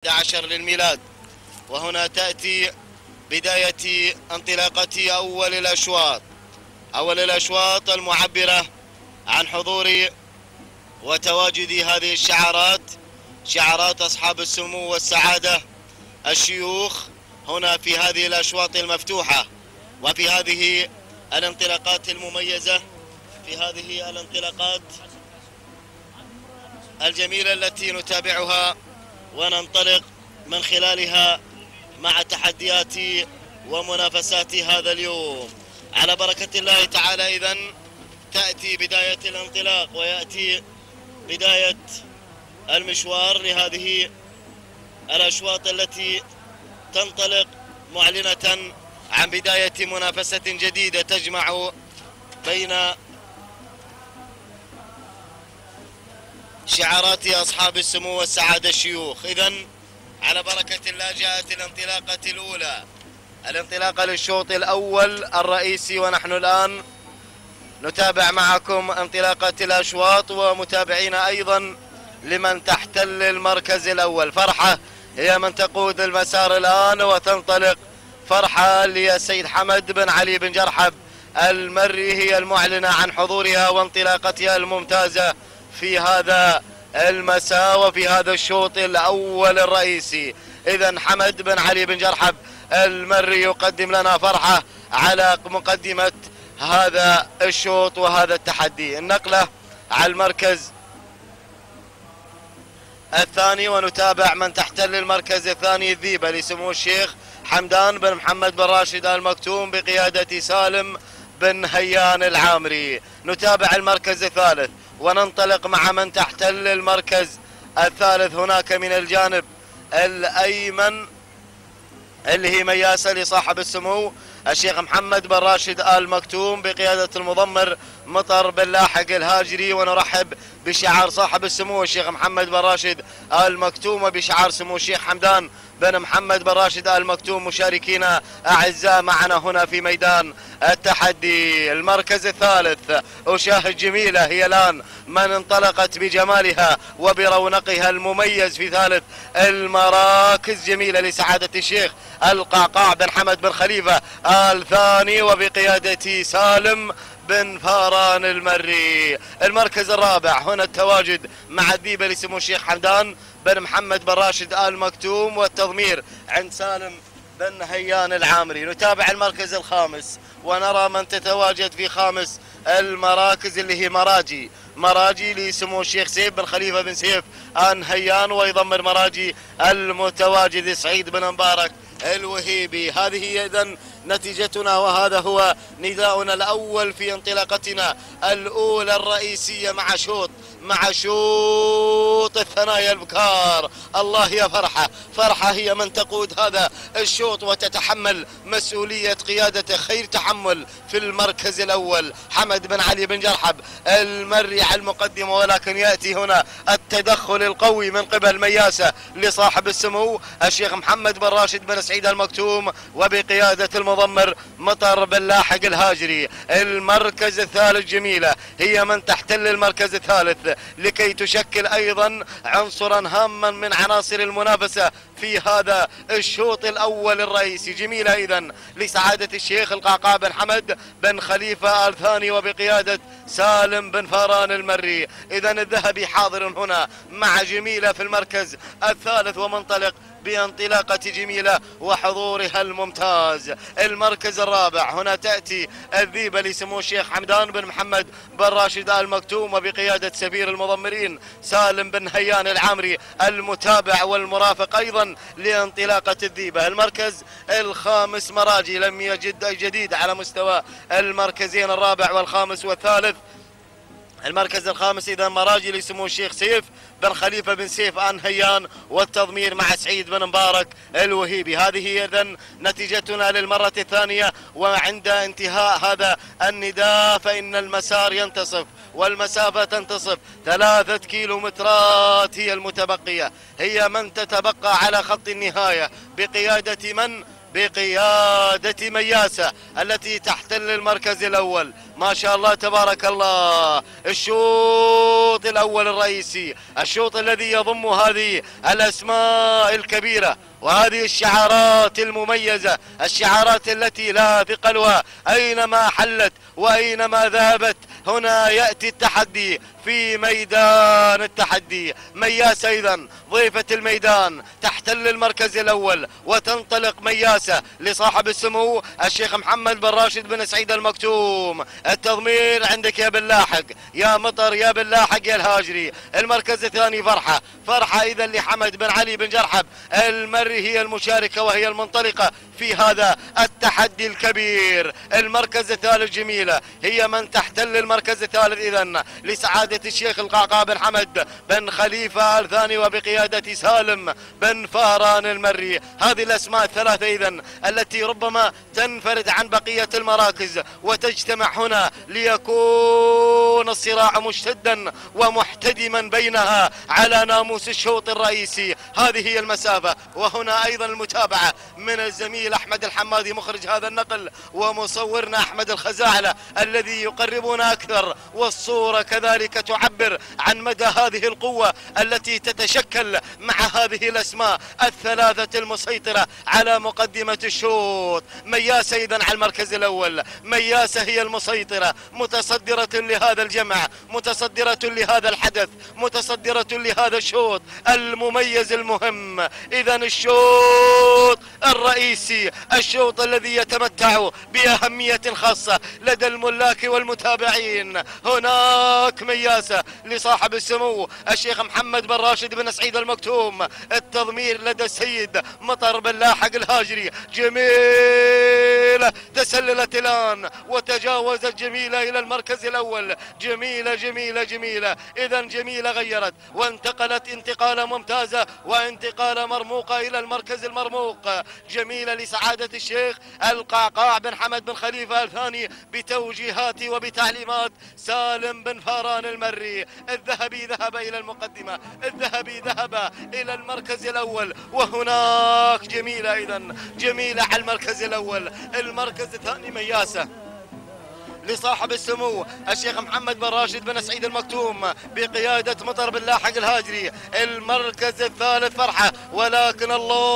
11 للميلاد. وهنا تأتي بداية انطلاقة أول الأشواط المعبرة عن حضور وتواجد هذه الشعارات، شعارات أصحاب السمو والسعادة الشيوخ هنا في هذه الأشواط المفتوحة وفي هذه الانطلاقات المميزة، في هذه الانطلاقات الجميلة التي نتابعها وننطلق من خلالها مع تحديات ومنافسات هذا اليوم على بركة الله تعالى. إذن تأتي بداية الانطلاق ويأتي بداية المشوار لهذه الأشواط التي تنطلق معلنة عن بداية منافسة جديدة تجمع بين شعارات أصحاب السمو والسعادة الشيوخ. إذن على بركة الله جاءت الانطلاقة الأولى، الانطلاقة للشوط الأول الرئيسي، ونحن الآن نتابع معكم انطلاقة الأشواط ومتابعين أيضا لمن تحتل المركز الأول. فرحة هي من تقود المسار الآن وتنطلق، فرحة للسيد حمد بن علي بن جرحب المري هي المعلنة عن حضورها وانطلاقتها الممتازة في هذا المساء وفي هذا الشوط الأول الرئيسي. إذن حمد بن علي بن جرحب المري يقدم لنا فرحة على مقدمة هذا الشوط وهذا التحدي. النقلة على المركز الثاني ونتابع من تحتل المركز الثاني الذيبة لسمو الشيخ حمدان بن محمد بن راشد المكتوم بقيادة سالم بن هيان العامري. نتابع المركز الثالث وننطلق مع من تحتل المركز الثالث هناك من الجانب الأيمن اللي هي مياسة لصاحب السمو الشيخ محمد بن راشد آل مكتوم بقيادة المضمر مطر بن لاحق الهاجري. ونرحب بشعار صاحب السمو الشيخ محمد بن راشد آل مكتوم وبشعار سمو الشيخ حمدان بن محمد بن راشد آل مكتوم مشاركين أعزاء معنا هنا في ميدان التحدي. المركز الثالث أشاهد جميلة هي الآن من انطلقت بجمالها وبرونقها المميز في ثالث المراكز، جميلة لسعادة الشيخ القعقاع بن حمد بن خليفة آل ثاني وبقيادة سالم بن فاران المري. المركز الرابع هنا التواجد مع الذيبة لسمو الشيخ حمدان بن محمد بن راشد آل مكتوم والتضمير عند سالم بن هيان العامري. نتابع المركز الخامس ونرى من تتواجد في خامس المراكز اللي هي مراجي لسمو الشيخ سيف بن خليفة بن سيف آل هيان، ويضمر مراجي المتواجد سعيد بن مبارك الوهيبي. هذه هي إذن نتيجتنا وهذا هو نداؤنا الأول في انطلاقتنا الأولى الرئيسية مع شوط الثنايا البكار. الله يا فرحة هي من تقود هذا الشوط وتتحمل مسؤولية قيادة خير تحمل في المركز الأول حمد بن علي بن جرحب المري على المقدمة، ولكن يأتي هنا التدخل القوي من قبل مياسة لصاحب السمو الشيخ محمد بن راشد بن سعيد المكتوم وبقيادة المضمر مطر بن لاحق الهاجري. المركز الثالث جميلة هي من تحتل المركز الثالث لكي تشكل أيضا عنصرا هاما من عناصر المنافسة في هذا الشوط الأول الرئيسي. جميلة إذن لسعادة الشيخ القعقاع بن حمد بن خليفة آل ثاني وبقيادة سالم بن فاران المري. إذن الذهبي حاضر هنا مع جميلة في المركز الثالث ومنطلق بانطلاقة جميلة وحضورها الممتاز. المركز الرابع هنا تأتي الذيبة لسمو الشيخ حمدان بن محمد بن راشد آل مكتوم وبقيادة سفير المضمرين سالم بن هيان العامري المتابع والمرافق أيضا لانطلاقة الذيبة. المركز الخامس مراجي لم يجد أي جديد على مستوى المركزين الرابع والخامس والثالث. المركز الخامس إذا مراجي لسمو الشيخ سيف بن خليفة بن سيف آل هيان والتضمير مع سعيد بن مبارك الوهيبي. هذه إذن نتيجتنا للمرة الثانية، وعند انتهاء هذا النداء فإن المسار ينتصف والمسافة تنتصف. 3 كيلومترات هي المتبقية، هي من تتبقى على خط النهاية بقيادة من؟ بقيادة مياسة التي تحتل المركز الأول. ما شاء الله تبارك الله. الشوط الأول الرئيسي، الشوط الذي يضم هذه الأسماء الكبيرة وهذه الشعارات المميزة، الشعارات التي لا ثقلها أينما حلت وأينما ذهبت. هنا يأتي التحدي في ميدان التحدي. مياسة أيضا ضيفة الميدان تحتل المركز الأول، وتنطلق مياسة لصاحب السمو الشيخ محمد بن راشد بن سعيد المكتوم. التضمير عندك يا بلاحق، يا مطر، يا بلاحق، يا الهاجري. المركز الثاني فرحة إذا لحمد بن علي بن جرحب المري، هي المشاركة وهي المنطلقة في هذا التحدي الكبير. المركز الثالث جميلة هي من تحتل المركز الثالث إذن لسعادة الشيخ القعقاع بن حمد بن خليفة الثاني وبقيادة سالم بن فهران المري. هذه الأسماء الثلاثة إذن التي ربما تنفرد عن بقية المراكز وتجتمع هنا ليكون الصراع مشتدا ومحتدما بينها على ناموس الشوط الرئيسي. هذه هي المسافة. وهنا أيضا المتابعة من الزميل أحمد الحمادي مخرج هذا النقل، ومصورنا أحمد الخزاعلة الذي يقربنا أكثر، والصورة كذلك تعبر عن مدى هذه القوة التي تتشكل مع هذه الأسماء الثلاثة المسيطرة على مقدمة الشوط. مياسة إذن على المركز الأول، مياسة هي المسيطرة، متصدرة لهذا الجمع، متصدرة لهذا الحدث، متصدرة لهذا الشوط المميز المهم. إذن الشوط الرئيسي، الشوط الذي يتمتع بأهمية خاصة لدى الملاك والمتابعين. هناك مياسة لصاحب السمو الشيخ محمد بن راشد بن سعيد المكتوم. التضمير لدى السيد مطر بن لاحق الهاجري. جميلة تسللت الآن وتجاوزت جميلة إلى المركز الأول. جميلة جميلة جميلة. إذن جميلة غيرت وانتقلت انتقالة ممتازة وانتقالة مرموقة إلى المركز المرموق. جميلة لسعادة الشيخ القعقاع بن حمد بن خليفة الثاني بتوجيهات وبتعليمات سالم بن فهران المري. الذهبي ذهب إلى المقدمة، الذهبي ذهب إلى المركز الأول. وهناك جميلة إذن، جميلة على المركز الأول. المركز الثاني مياسة لصاحب السمو الشيخ محمد بن راشد بن سعيد المكتوم بقيادة مطر بن لاحق الهاجري. المركز الثالث فرحة، ولكن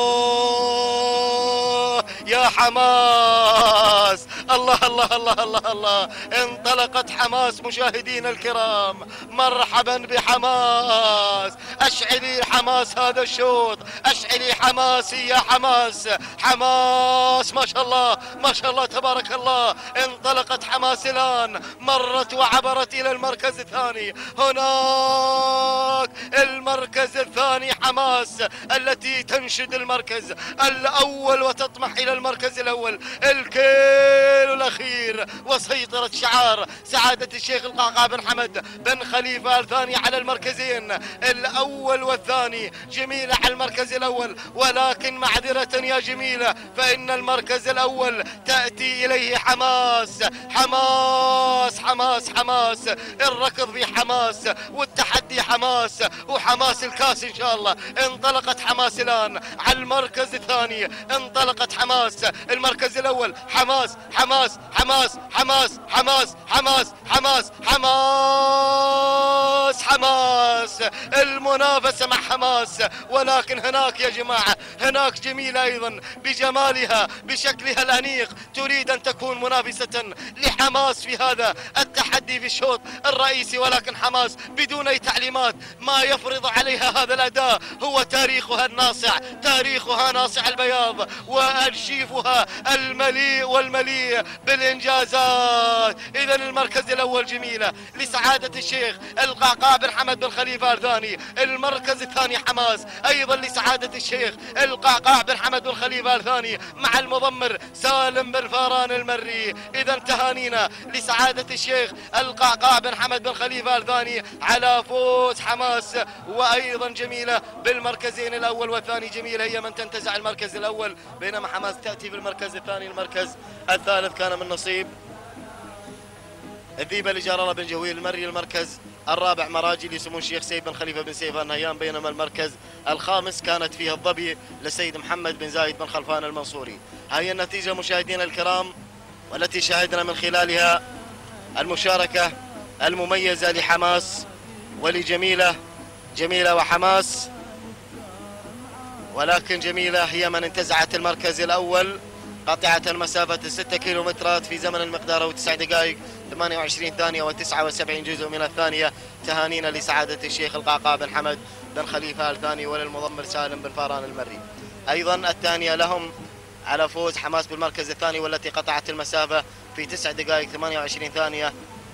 الله يا حماس، الله الله الله الله الله. انطلقت حماس مشاهدينا الكرام، مرحبا بحماس. اشعلي حماس هذا الشوط، اشعلي حماسي يا حماس. حماس ما شاء الله ما شاء الله تبارك الله. انطلقت حماس الآن، مرت وعبرت إلى المركز الثاني. هناك المركز الثاني حماس التي تنشد المركز الأول وتطمح إلى المركز الأول. الكيل الأخير وسيطرة شعار سعادة الشيخ القعقاع بن حمد بن خليفة الثاني على المركزين الأول والثاني. جميلة على المركز الأول، ولكن معذرة يا جميلة فإن المركز الأول تأتي إليه حماس. حماس حماس حماس. الركض في حماس والتحدي حماس، وحماس الكاس إن شاء الله. انطلقت حماس الآن على المركز الثاني، انطلقت حماس. المركز الأول حماس حماس حماس حماس حماس حماس حماس حماس حماس. المنافسة مع حماس، ولكن هناك يا جماعة هناك جميلة أيضا بجمالها بشكلها الأنيق تريد أن تكون منافسة لحماس في هذا التحدي في الشوط الرئيسي. ولكن حماس بدون أي تعليمات، ما يفرض عليها هذا الأداء هو تاريخها الناصع، تاريخها ناصع البياض، وأرشيفها المليء والمليء بالإنجازات. إذا المركز الأول جميلة لسعادة الشيخ القعقاع بن حمد بن خليفة الثاني. المركز الثاني حماس أيضا لسعادة الشيخ القعقاع بن حمد بن خليفة الثاني مع المضمر سالم بن فهران المري. إذا تهانينا لسعادة الشيخ القعقاع بن حمد بن خليفة الثاني على فوز حماس. وأيضا جميلة بالمركزين الأول والثاني. جميلة هي من تنتزع المركز الأول، بينما حماس تأتي بالمركز الثاني. المركز الثالث كان من نصيب الذيبة لجار الله بن جويل المري. المركز الرابع مراجي لسمو الشيخ سيد بن خليفة بن سيف آل نهيان، بينما المركز الخامس كانت فيه الظبي لسيد محمد بن زايد بن خلفان المنصوري. هاي النتيجة مشاهدينا الكرام، والتي شاهدنا من خلالها المشاركة المميزة لحماس ولجميلة. جميلة وحماس، ولكن جميلة هي من انتزعت المركز الأول قاطعة مسافة 6 كيلومترات في زمن المقدار 9 دقائق 28 ثانية و79 جزء من الثانية. تهانينا لسعادة الشيخ القعقاع بن حمد بن خليفة آل ثاني وللمضمر سالم بن فاران المري. أيضا الثانية لهم على فوز حماس بالمركز الثاني، والتي قطعت المسافة في 9 دقائق 28 ثانية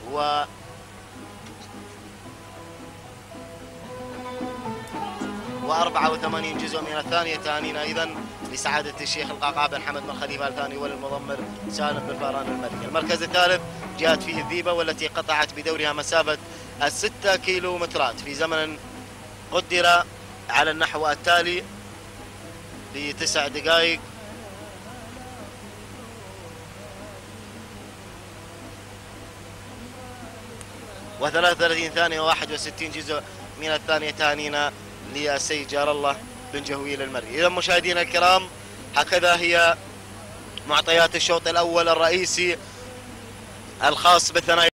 و84 جزء من الثانية. تهانينا أيضا لسعادة الشيخ القعقاع بن حمد بن خليفة آل ثاني وللمضمر سالم بن فاران المري. المركز الثالث جاءت فيه الذيبة، والتي قطعت بدورها مسافة 6 كيلومترات في زمن قدر على النحو التالي ب9 دقائق و33 ثانية و61 جزء من الثانية. تهانينا للسيد جار الله بن جهويل المري. إذا مشاهدينا الكرام، هكذا هي معطيات الشوط الأول الرئيسي الخاص بالثنائي.